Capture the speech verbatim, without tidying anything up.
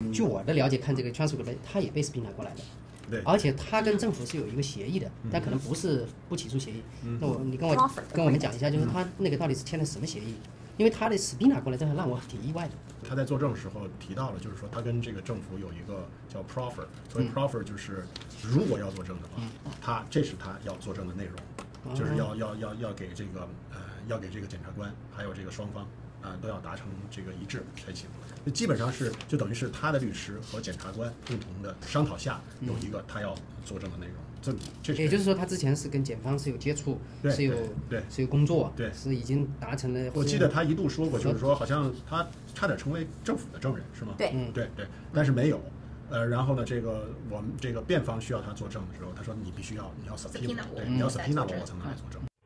据我的了解，看这个 transfer 的，他也被 subpoena 过来的。 对， 而且他跟政府是有一个协议的，但可能不是不起诉协议。 嗯、 那我你跟我跟我们讲一下，就是他那个到底是签了什么协议？因为他的 subpoena 过来，这还让我挺意外的。 他在作证时候提到了，就是说他跟这个政府有一个叫 proffer， 所谓 proffer 就是如果要作证的话，嗯、他这是他要作证的内容，就是要要要要给这个呃要给这个检察官还有这个双方啊、呃、都要达成这个一致才行。基本上是就等于是他的律师和检察官共同的商讨下有一个他要作证的内容。这这也就是说，他之前是跟检方是有接触，是有对是有工作， 对， 是已经达成了。 我记得他一度说过，就是说好像他差点成为政府的证人，是吗？ 对， 嗯， 对对，但是没有。呃，然后呢，这个我们这个辩方需要他作证的时候，他说你必须要你要 subpoena， 对，你要 subpoena 我，我才能来作证。